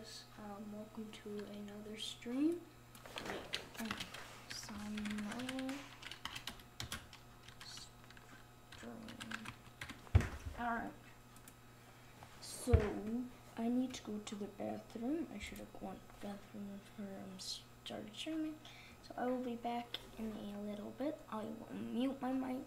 guys, welcome to another stream. Alright, so I need to go to the bathroom. I should have gone to the bathroom before started streaming. So I will be back in a little bit. I will mute my mic.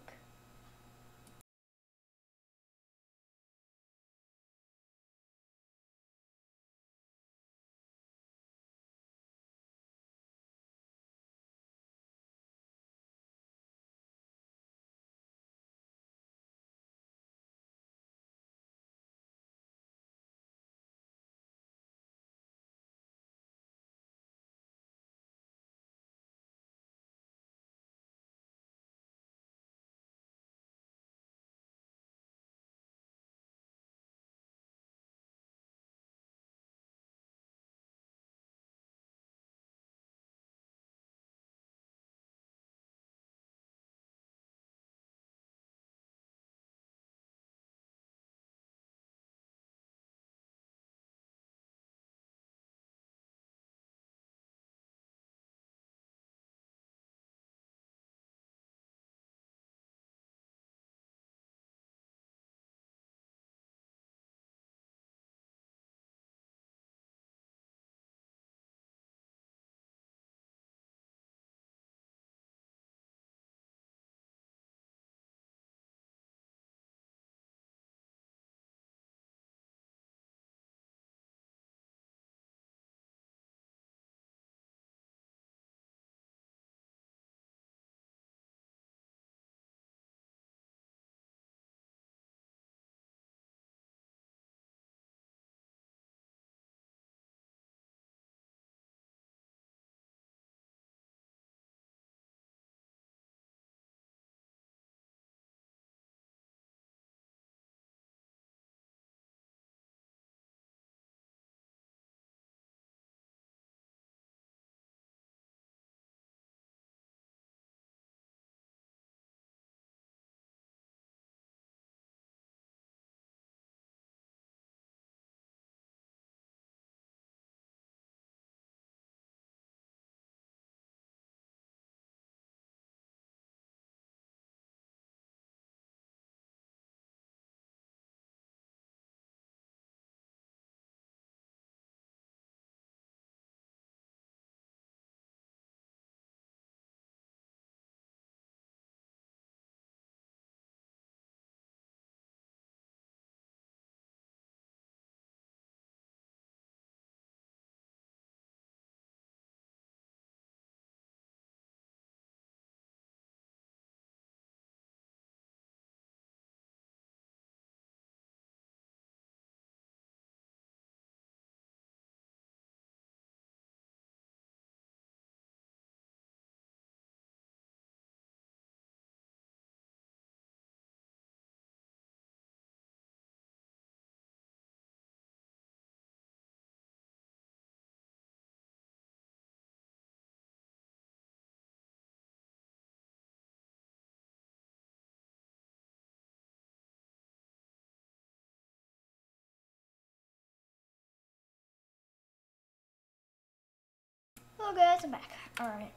Hello guys, I'm back. Alright.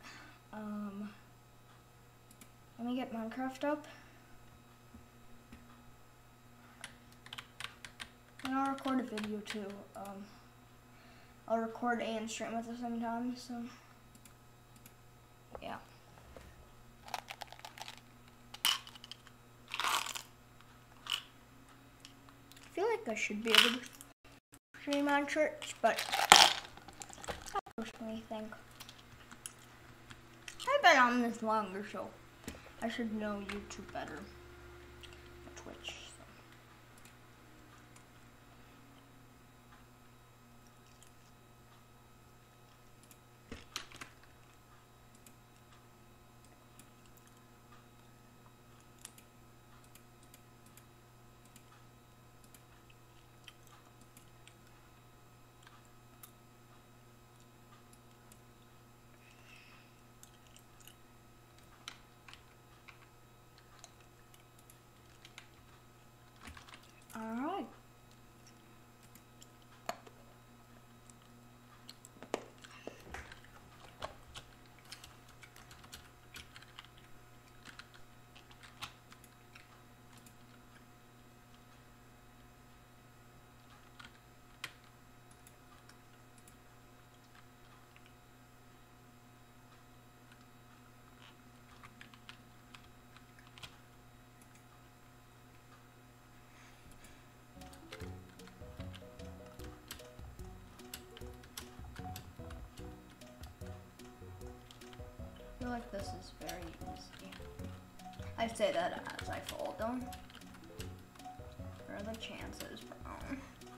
Let me get Minecraft up. And I'll record a video too. I'll record and stream at the same time, so yeah. I feel like I should be able to stream on Twitch, but I personally think I've been on this longer, so I should know YouTube better than Twitch. So. feel like this is very easy. I say that as I fold them. What are the chances, bro?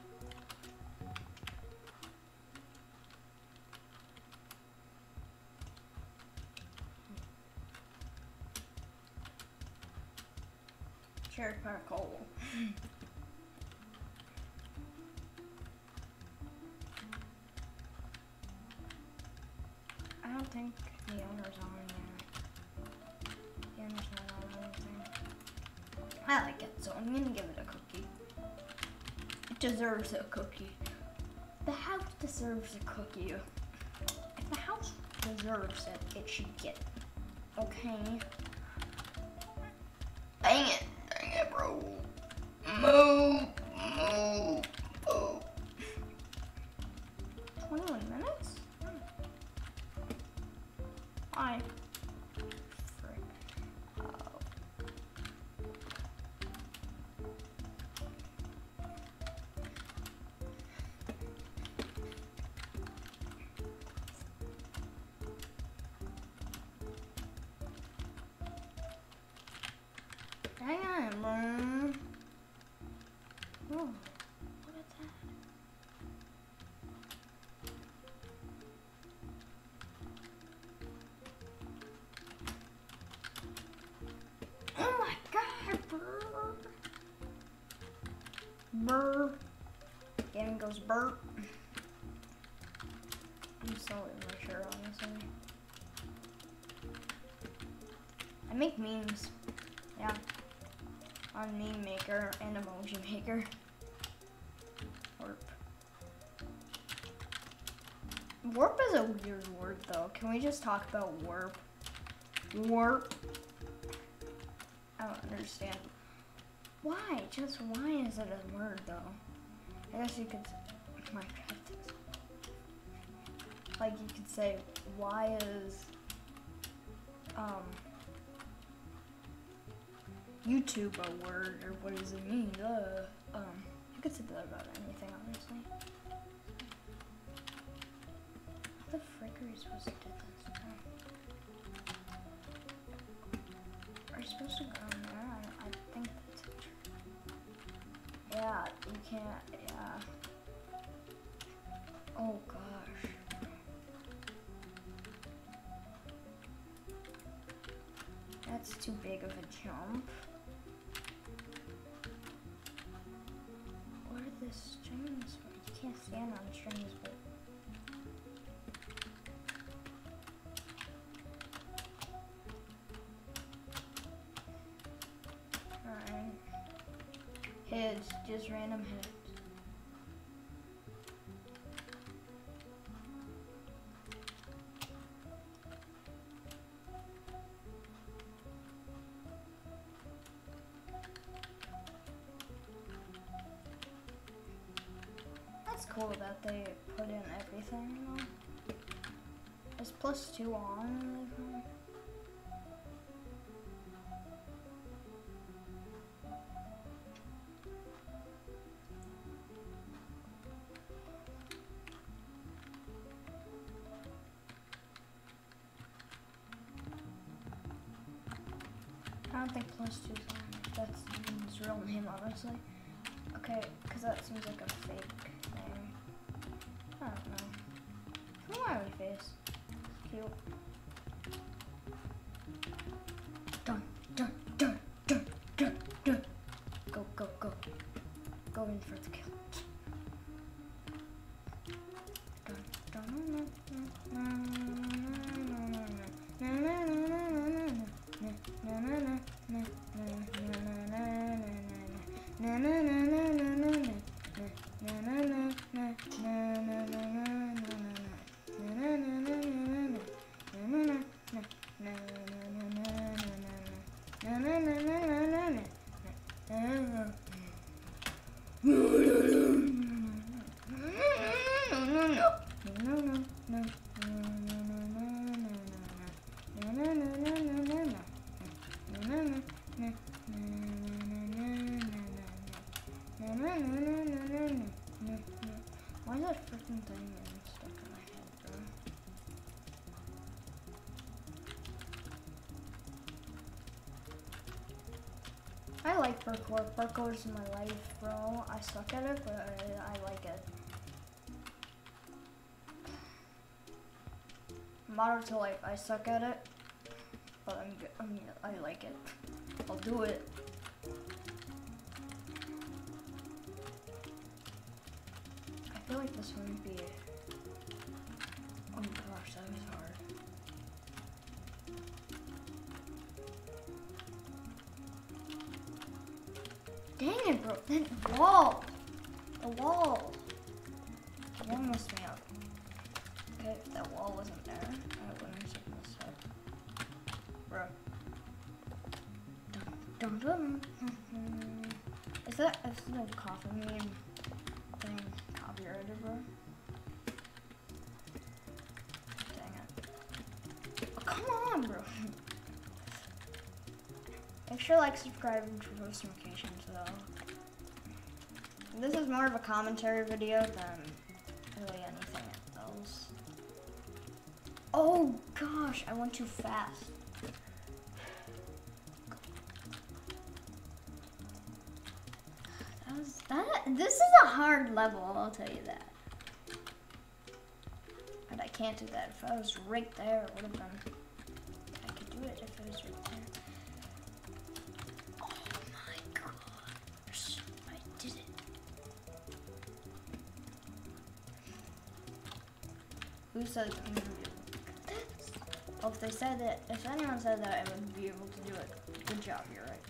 Cherry pie coal. I don't think the owner's on yet. The owner's not on anything. I like it, so I'm gonna give it a cookie. It deserves a cookie. The house deserves a cookie. If the house deserves it, it should get it. Okay? Dang it, bro. Move. 21 minutes? Why? Frick. Oh. Hang on, bro. Oh, what is that? Oh my god, brr. Brr. Game goes burp. I'm so immature, honestly. I make memes. Yeah. On Meme Maker and Emoji Maker. Warp. Warp is a weird word though. Can we just talk about warp? Warp. I don't understand. Why? Just why is it a word though? I guess you could Minecraft. Like you could say why is YouTube a word, or what does it mean? You could say that about anything, honestly. How the frick are you supposed to do this? Are you supposed to go in there? I think that's true. Yeah, you can't, yeah. Oh gosh. That's too big of a jump. What are the strings for? You can't stand on strings, but... Alright. Heads, just random heads. That's cool that they put in everything, you know? Is +2 on? I don't think +2's on. That's his real name, honestly. Okay, because that seems like a fake thing. I don't know. Smiley face. Cute. Dun, dun, dun, dun, dun, dun. Go, go, go. Go in for the kill. Dun, dun, I like parkour. Parkour is my life, bro. I suck at it, but I like it. Motto to life, I suck at it, but I'm good. I mean, I like it. I'll do it. I feel like this wouldn't be. Oh gosh, that was hard. Dang it, bro. That wall. The wall. The wall messed me up. Okay, if that wall wasn't there, I wouldn't have taken this up. Bro. Dun, dun, dun. Is that no coffee meme thing copyrighted, bro? Dang it. Oh, come on, bro. Make sure to like, subscribe, and turn post notifications though. This is more of a commentary video than really anything else. Oh gosh, I went too fast. This is a hard level, I'll tell you that. And I can't do that. If I was right there, it would have been. I could do it if I was right there. Oh my gosh, I did it. Who says I'm gonna be able to do this? Well, if they said that, if anyone said that I would be able to do it, good job, you're right.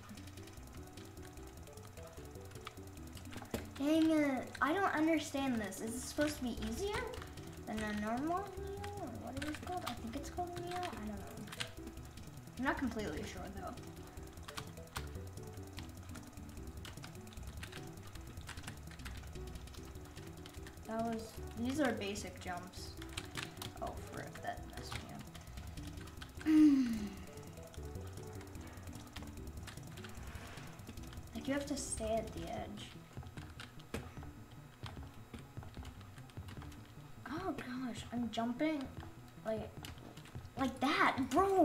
Dang it, I don't understand this. Is it supposed to be easier than a normal Neo, or what it is called? I think it's called Neo, I don't know. I'm not completely sure though. These are basic jumps. Oh, frick, that messed me up. Like, you have to stay at the edge. Oh gosh, I'm jumping like that, bro.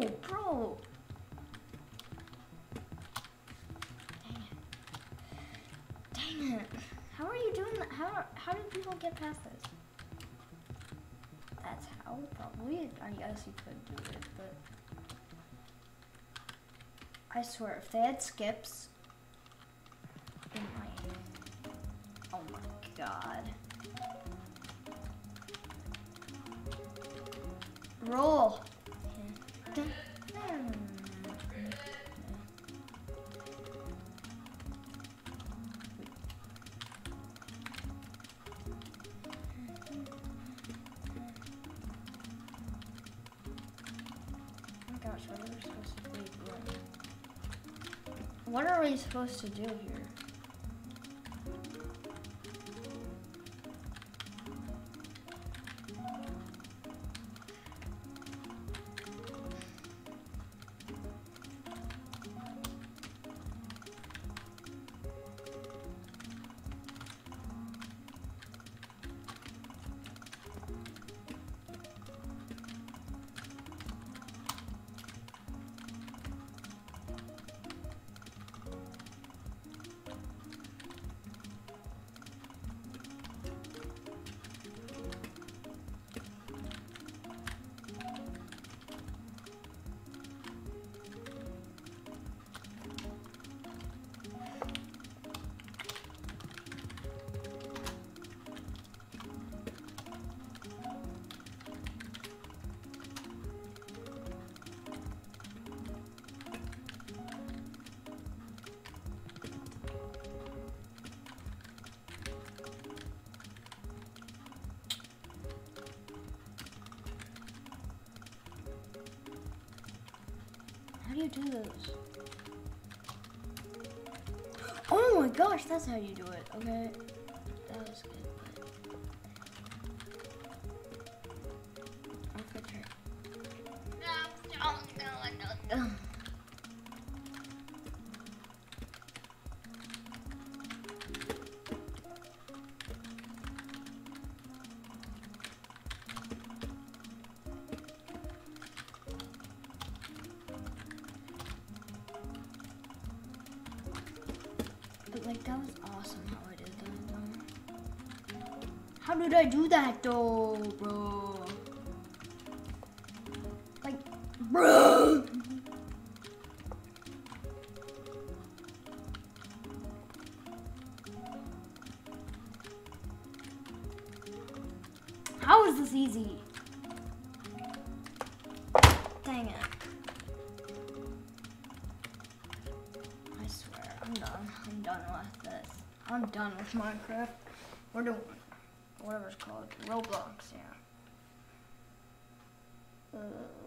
Dang it. How are you doing that? How did people get past this? That's how, probably. I guess you could do it, but I swear, if they had skips, it might. Oh my god. Roll. Oh gosh, what are we supposed to be doing? What are we supposed to do here? How do you do those? Oh my gosh, that's how you do it. Okay, that was good. I'll fix it. No. Like, that was awesome how I did that, though. How did I do that, though, bro? Like, bro! How is this easy? Dang it. I swear, I'm done. I'm done with this. I'm done with Minecraft. We're doing whatever it's called. Roblox, yeah.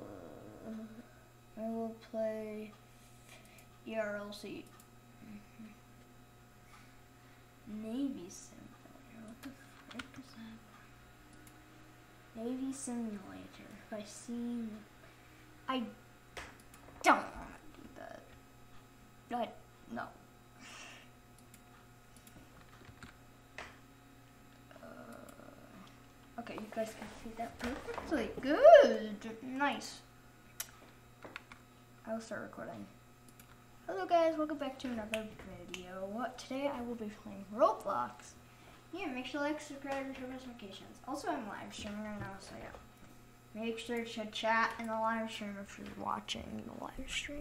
I will play ERLC. Navy Simulator. What the frick is that? Navy Simulator. If I see... I don't want to do that. No. Okay, you guys can see that perfectly. Good. Nice. I will start recording. Hello guys, welcome back to another video. Today I will be playing Roblox. Yeah, make sure to like, subscribe, and turn notifications. Also, I'm live streaming right now, so yeah. Make sure to chat in the live stream if you're watching the live stream.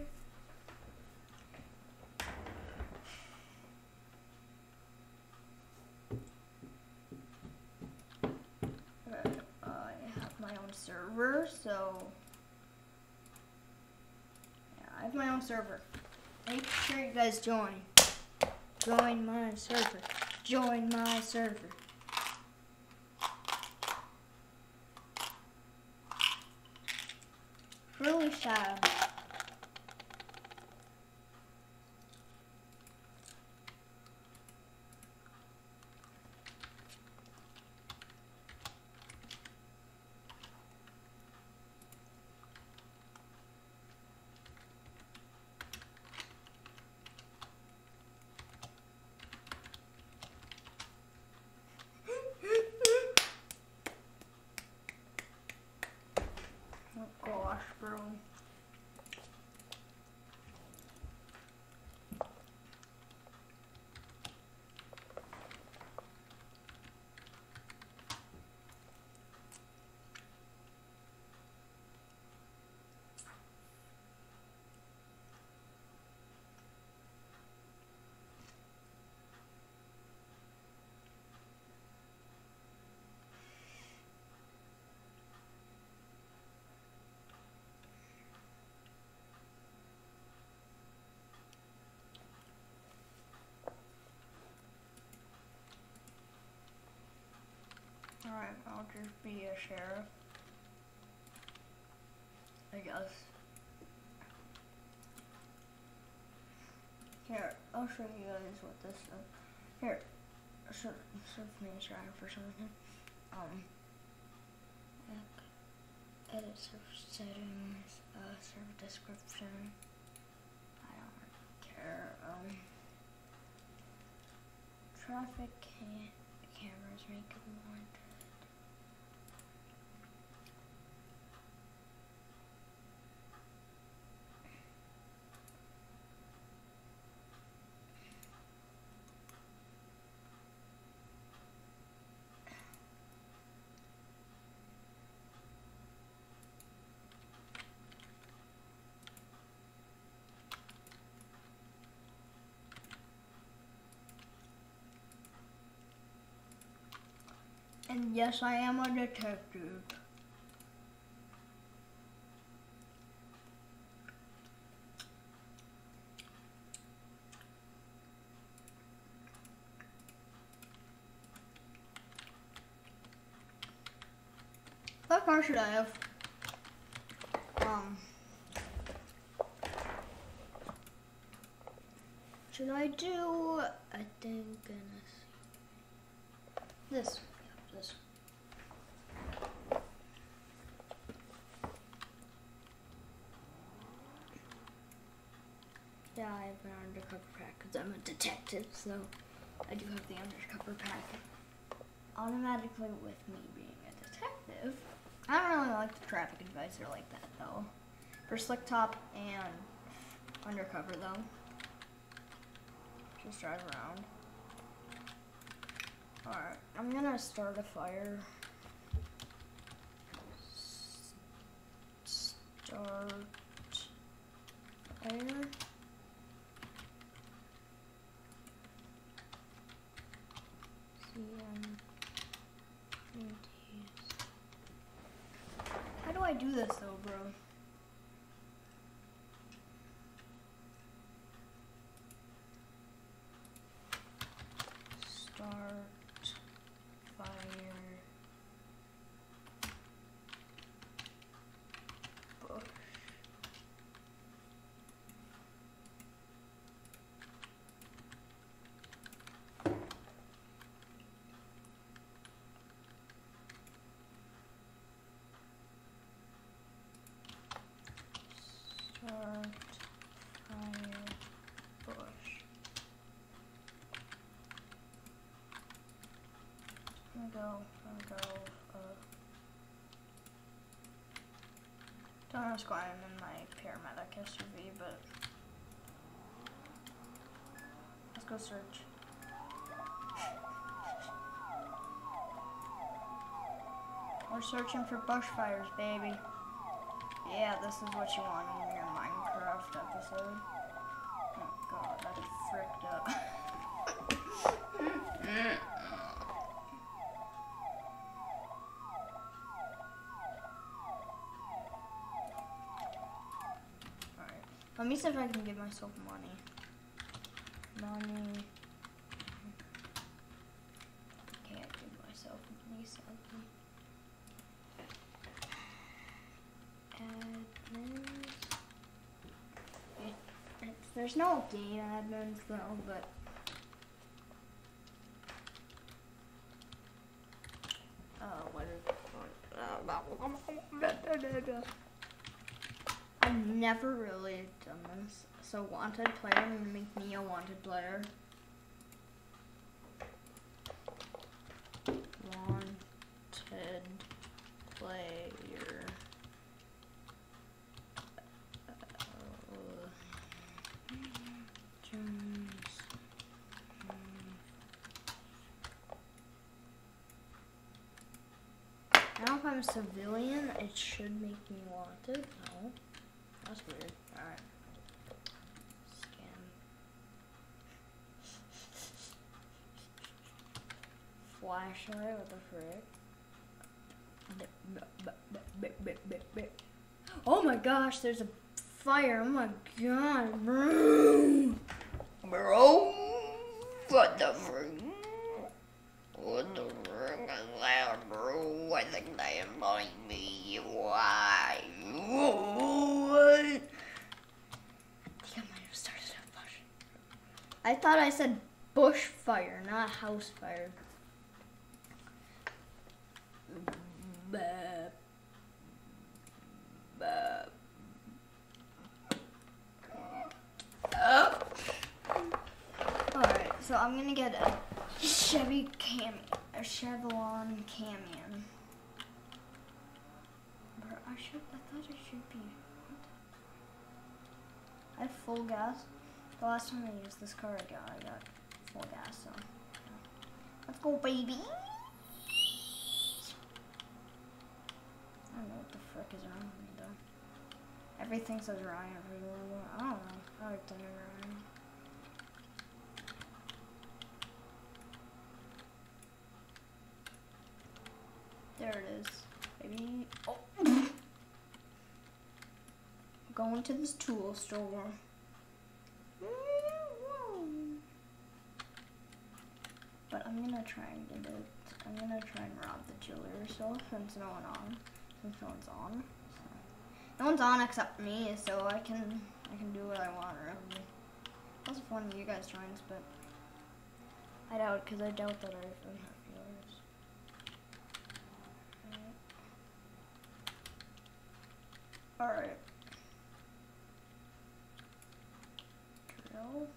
I have my own server, so yeah, I have my own server. Make sure you guys join. Join my server. Join my server. Really sad. Oh gosh, bro. Alright, I'll just be a sheriff, I guess. Here, I'll show you guys what this is. Here, serve me a sheriff or something. Edit server settings, server description. I don't care. Traffic cameras make it wanted. And yes, I am a detective. What car should I have? Should I do? I think this. This. Yeah, I have an undercover pack because I'm a detective, so I do have the undercover pack. Automatically with me being a detective. I don't really like the traffic advisor like that though. For slick top and undercover though. Just drive around. Alright, I'm gonna start a fire. Start fire. How do I do this though, bro? Start fire. Bush. Start fire bush. I'm gonna go, don't ask why I'm in my paramedic SUV, but let's go search. We're searching for bushfires, baby. Yeah, this is what you want in your Minecraft episode. Oh god, that fricked up. Alright, let me see if I can give myself money. Money. Can't give myself money, sadly. Admins. There's no game admins though, but what is it? I've never really done this. So wanted player, I'm gonna make me a wanted player. Wanted player. Now if I'm a civilian, it should make me wanted. No. That's weird. Alright. Scan. Flashlight, what the frick? Oh my gosh, there's a fire. Oh my god, bro. Bro, what the frick? What the frick is that, bro? I think they invite me. Why? What? I think I might have started a bush. I thought I said bush fire, not house fire. Alright, so I'm gonna get a Chevron Camion. Bro, I thought it should be. I have full gas. The last time I used this car, I got full gas, so yeah. Let's go, baby. I don't know what the frick is wrong with me though. Everything says Ryan everywhere. I don't know. I like to know Ryan. There it is, baby. Oh. Going to this tool store. But I'm gonna try and get it. I'm gonna try and rob the jeweler since no one's on. So. No one's on except me, so I can do what I want really. That's if one of you guys joins, but I doubt because I doubt that I even have viewers. Alright. Drill.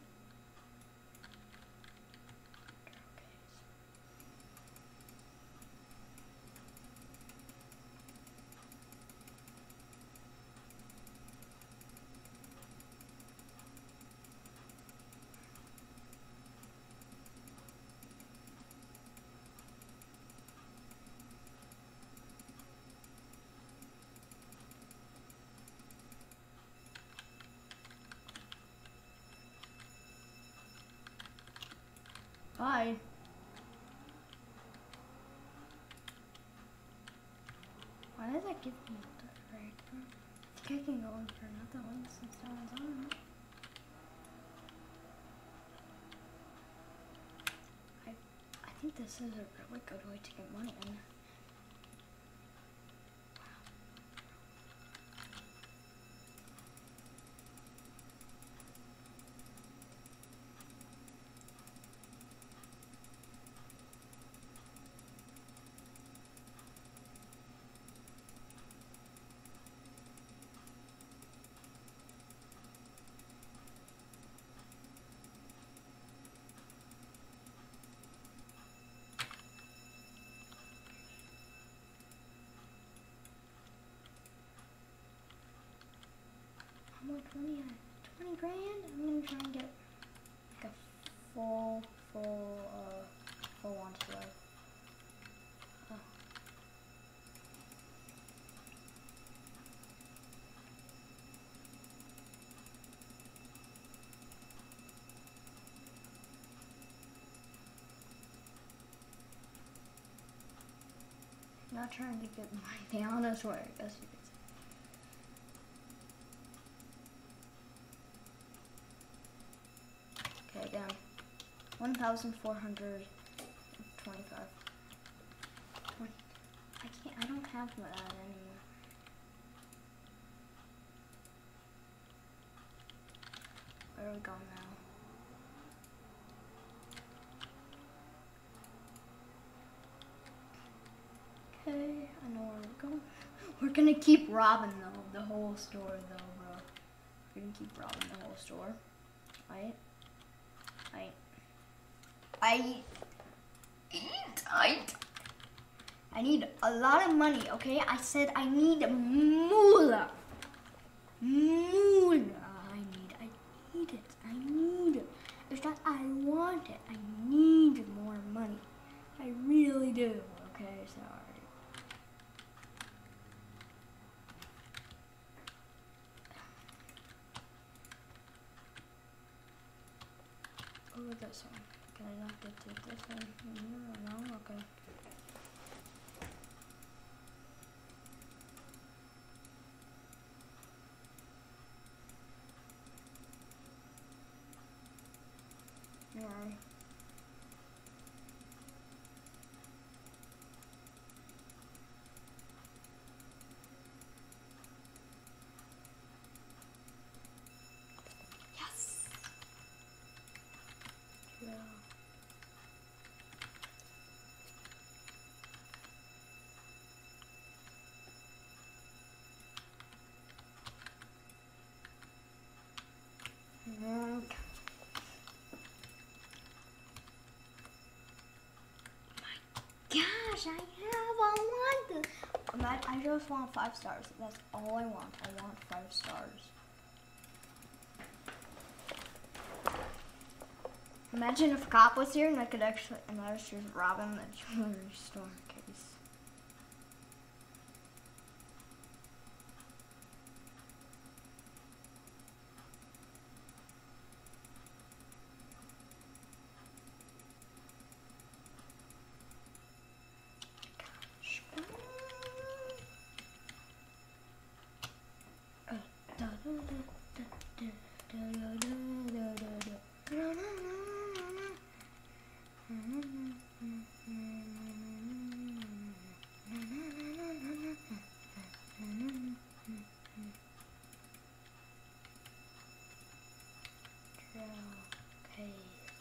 Bye. Why does that give me the right? I think I can go in for another one since that one's on. I think this is a really good way to get money in. How much money? 20 grand? I'm gonna try and get like a full one to live. Oh. Not trying to get my honest way, I guess you could say. Okay, again. 1,425. I don't have that anymore. Where are we going now? Okay, I know where we're going. We're gonna keep robbing though, the whole store though, bro. We're gonna keep robbing the whole store. Right? I need a lot of money, okay? I said I need moolah. Moolah. I need it. It's not I want it. I need more money. I really do. Okay, sorry. Oh, look at this one. Can I not get to this one? No, okay. Yeah. Yes. Yeah. Gosh, I want this. I just want 5 stars. That's all I want. I want 5 stars. Imagine if a cop was here and I could actually, and I was just robbing the jewelry store case. Okay.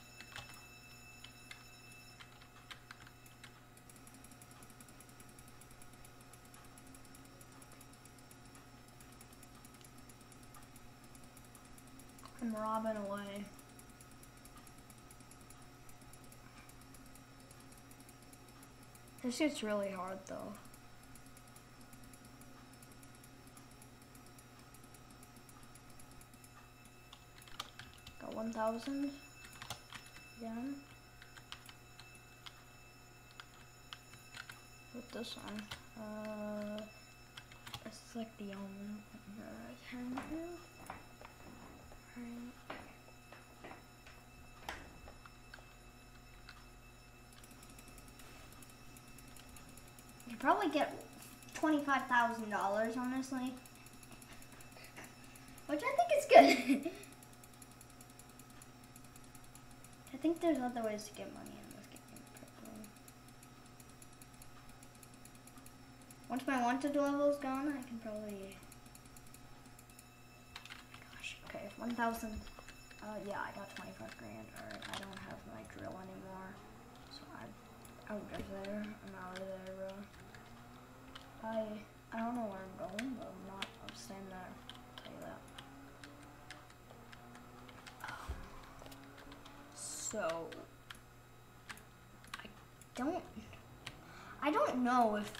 I'm robbing away. This gets really hard though. Got 1,000 again. Put this on. This is like the only one that I can do. Right. probably get $25,000, honestly. Which I think is good. I think there's other ways to get money in this game. Probably. Once my wanted level is gone, I can probably... Gosh, okay, 1,000. Yeah, I got 25 grand. Alright, I don't have my drill anymore. So I'm out of there. I'm out of there, bro. I don't know where I'm going, but I'm not. I'm staying there. I'll tell you that. So I don't know if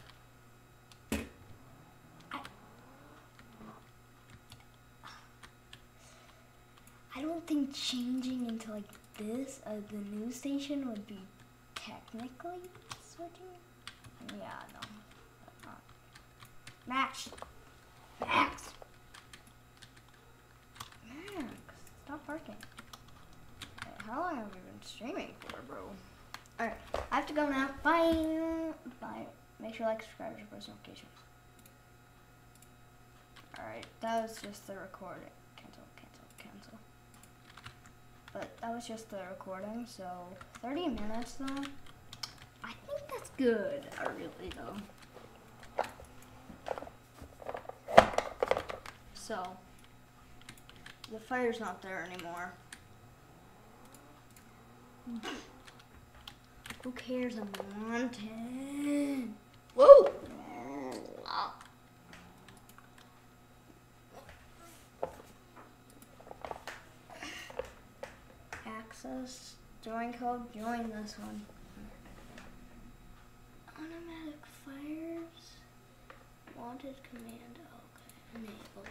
I don't think changing into like this the news station would be technically switching. Yeah, no. Max, stop barking. How long have we been streaming for, bro? Alright, I have to go now. Bye. Bye. Make sure you like, subscribe, and post notifications. Alright, that was just the recording. Cancel. But that was just the recording, so 30 minutes though. I think that's good. I really though. So, the fire's not there anymore. Who cares? I'm wanted. Whoa! Access, join code, join this one. Automatic fires, wanted command, okay, enable.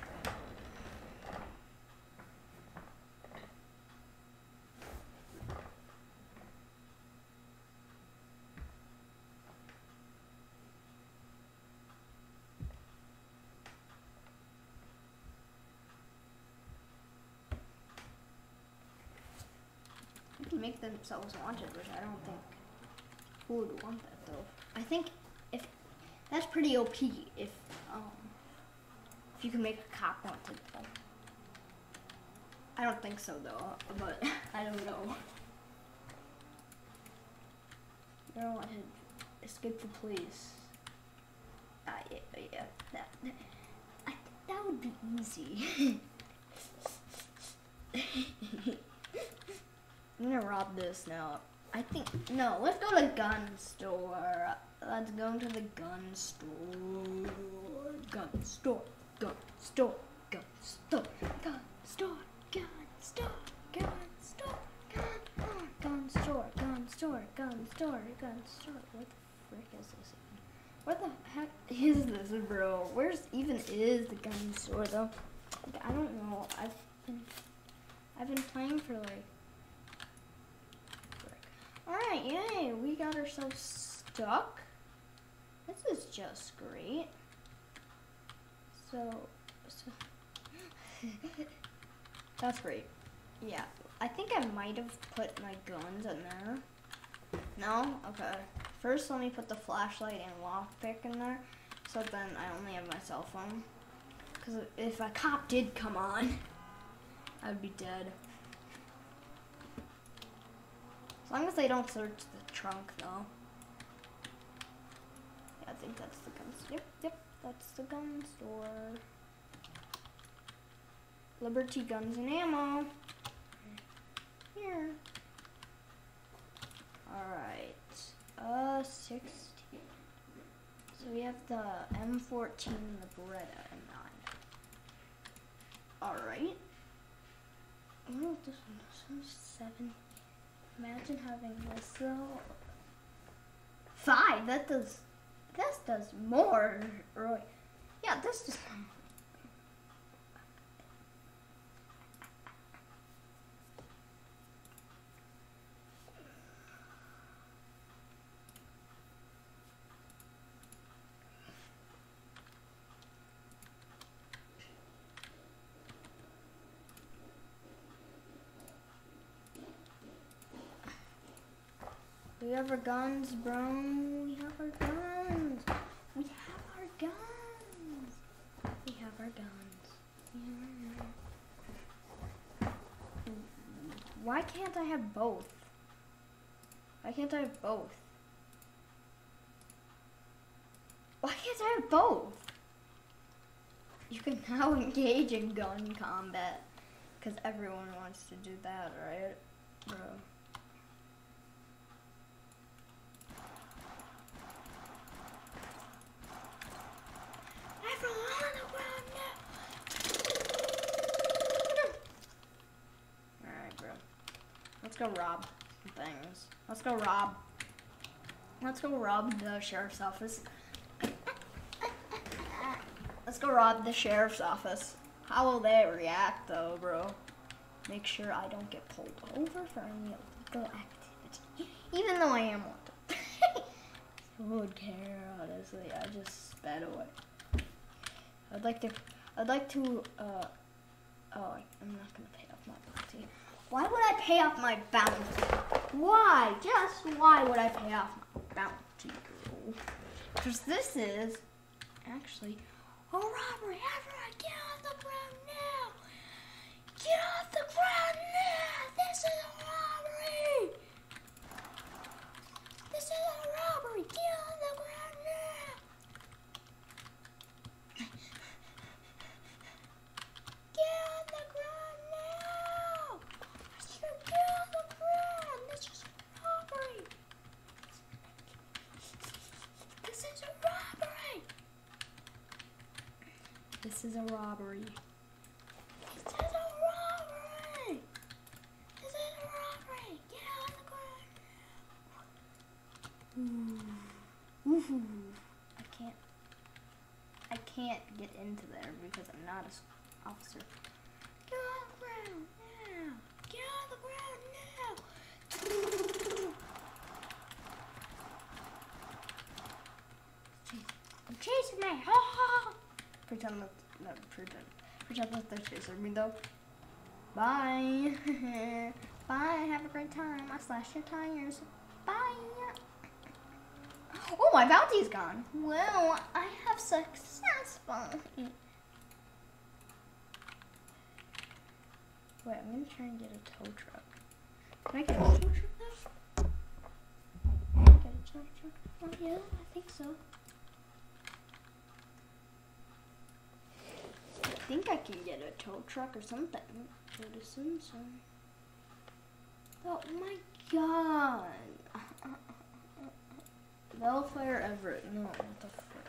Make themselves wanted, which I don't think who would want that though. I think if that's pretty OP if you can make a cop wanted though. I don't think so though, but I don't know. You're wanted. Escape the police. Yeah. I think that would be easy. I'm gonna rob this now. I think, no, let's go to the gun store. Let's go to the gun store. Gun store. Gun store. Gun store. Gun store. Gun store. Gun store. Gun store. Gun store. Gun store. Gun store. What the frick is this even? Where the heck is this, bro? Where's even is the gun store though? I don't know. I've been playing for like. Alright, yay, we got ourselves stuck. This is just great. So that's great. Yeah, I think I might have put my guns in there. No? Okay. First, let me put the flashlight and lockpick in there, so then I only have my cell phone. Because if a cop did come on, I'd be dead. As long as they don't search the trunk, though. Yeah, I think that's the gun store. Yep, that's the gun store. Liberty Guns and Ammo. Here. Alright. 16. So we have the M14 and the Beretta M9. Alright. Oh, this one is 7. Imagine having this though. 5. This does more. Right. Yeah, this does more. We have our guns, bro. We have our guns. our guns. Why can't I have both? Why can't I have both? Why can't I have both? You can now engage in gun combat. Because everyone wants to do that, right? Bro. Everyone on the ground now! Alright, bro. Let's go rob some things. Let's go rob. Let's go rob the sheriff's office. Let's go rob the sheriff's office. How will they react though, bro? Make sure I don't get pulled over for any illegal activity. Even though I am wanted. Who would care, honestly? I just sped away. I'd like to, oh, I'm not gonna pay off my bounty. Why would I pay off my bounty? Why? Just why would I pay off my bounty, girl? Because this is actually a robbery. Everyone, get off the ground now! Get off the ground now! This is a robbery! This is a robbery! Get off the ground now! Get off the ground now! I said get off the ground! This is a robbery! This is a robbery! This is a robbery. This is a robbery! This is a robbery! Get out of the ground! Ooh. Ooh. I can't get into there because I'm not an officer. Get out of the ground now! Get out of the ground now! I'm chasing me! Ha ha! Pretend that they're chasing me though. Bye. Bye. Have a great time. I slashed your tires. Bye. Oh, my bounty's gone. Well, I have successful. Wait, I'm gonna try and get a tow truck. Can I get a tow truck though? Can I get a tow truck? Oh yeah, I think so. I think I can get a tow truck or something pretty soon, so. Oh my god. Bellfire Everett. No, what the frick?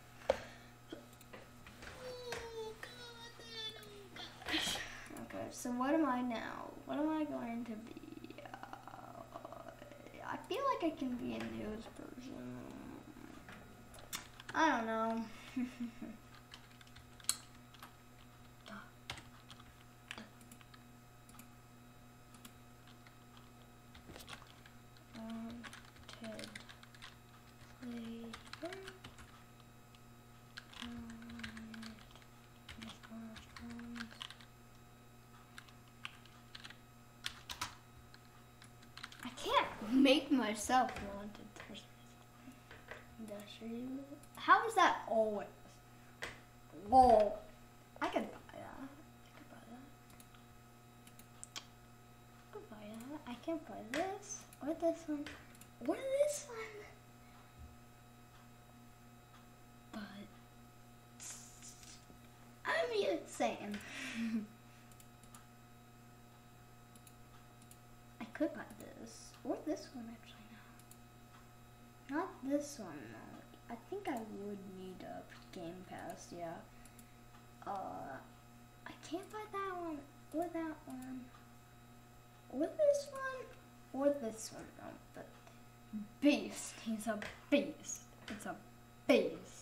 Okay, so what am I now? What am I going to be? I feel like I can be a news person. I don't know. Ted Later. I can't make myself wanted. How is that always? Whoa. I could buy that. I can't buy this. Or this one. Or this one. But I'm insane. I could buy this. Or this one actually no. Not this one though. I think I would need a Game Pass, yeah. I can't buy that one. Or that one. Or this one. Or this one though. But beast. He's a beast. It's a beast.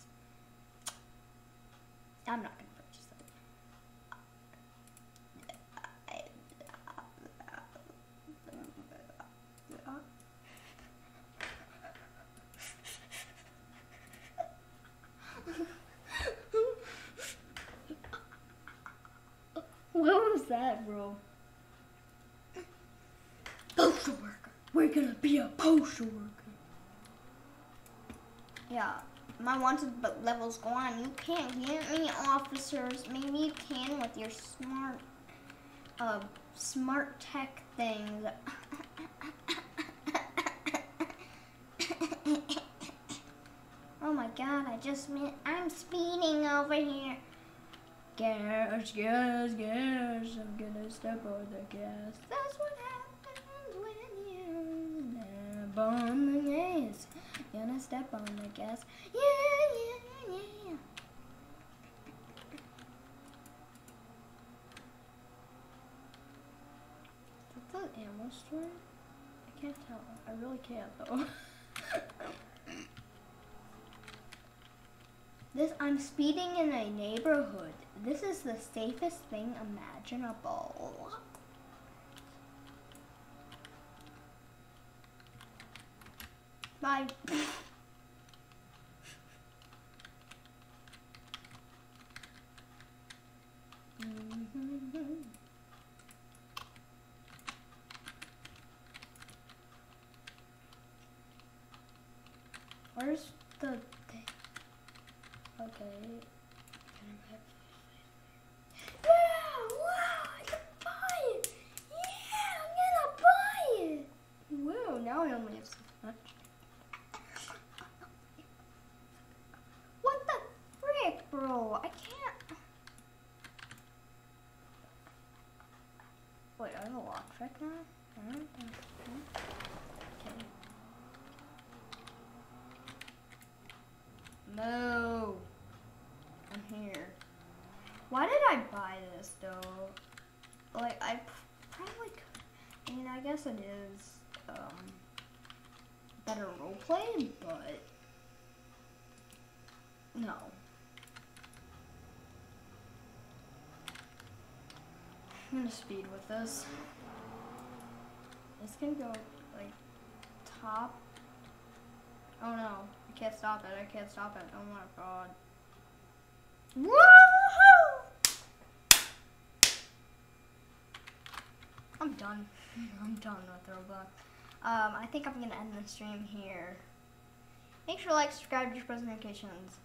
I'm not gonna purchase that. What was that, bro? Postal worker. We're gonna be a postal worker. Yeah. my wanted levels go on. You can't get me, officers. Maybe you can with your smart tech things. Oh my god, I'm speeding over here. Gas, gas, gas. I'm gonna step on the gas. That's what happens when you step on the gas. Gonna step on the gas. Yeah, yeah, yeah. Is that the ammo store? I can't tell. I really can't though. I'm speeding in a neighborhood. This is the safest thing imaginable. Bye. Where's the thing? Okay. Wow, I can buy it. Yeah, I'm gonna buy it. Whoa, now I only have so much. What the frick, bro? I can't. Wait, I have a lockpick now? Okay. No. I'm here. Why did I buy this though? Like, I probably could. I mean, I guess it is better roleplay, but no. I'm gonna speed with this. This can go like top. Oh no, I can't stop it. I can't stop it. Oh my god. Woohoo! I'm done. I'm done with Roblox. I think I'm gonna end the stream here. Make sure to like, subscribe, push post notifications.